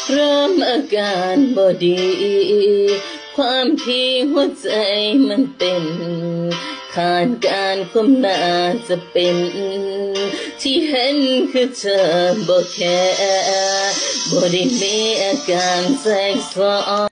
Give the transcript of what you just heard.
เริ่มอาการบ่ดีความที่หัวใจมันเต้นขาดการควบน่าจะเป็นที่เห็นคือเธอบ่แค่บ่ได้มีอาการแทรกซ้อน